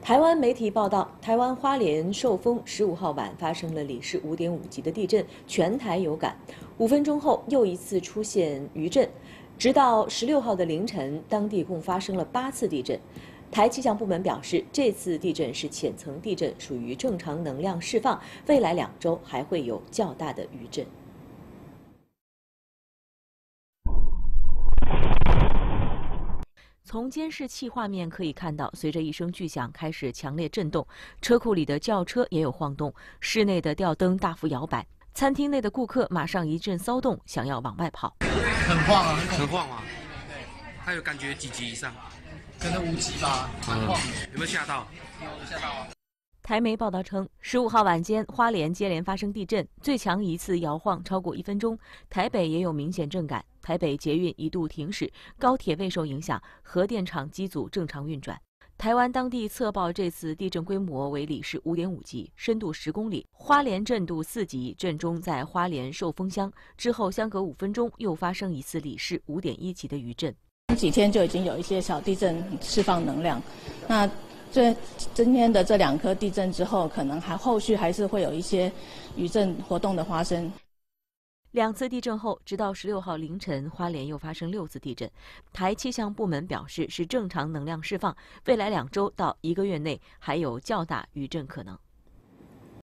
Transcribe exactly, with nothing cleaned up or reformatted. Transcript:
台湾媒体报道，台湾花莲寿丰十五号晚发生了里氏五点五级的地震，全台有感。五分钟后又一次出现余震，直到十六号的凌晨，当地共发生了八次地震。台气象部门表示，这次地震是浅层地震，属于正常能量释放，未来两周还会有较大的余震。从监视器画面可以看到，随着一声巨响开始强烈震动，车库里的轿车也有晃动，室内的吊灯大幅摇摆，餐厅内的顾客马上一阵骚动，想要往外跑。 很晃啊， 很晃吗？对，他有感觉几级以上？ 可能五级吧，很晃。 有没有吓到？ 有吓到啊。 台媒报道称，十五号晚间，花莲接连发生地震，最强一次摇晃超过一分钟。台北也有明显震感，台北捷运一度停驶，高铁未受影响，核电厂机组正常运转。台湾当地测报这次地震规模为里氏五点五级，深度十公里，花莲震度四级，震中在花莲寿丰乡。之后相隔五分钟又发生一次里氏五点一级的余震。 几天就已经有一些小地震释放能量，那这今天的这两颗地震之后，可能还后续还是会有一些余震活动的发生。 两次地震后，直到十六号凌晨，花莲又发生六次地震。台气象部门表示是正常能量释放，未来两周到一个月内还有较大余震可能。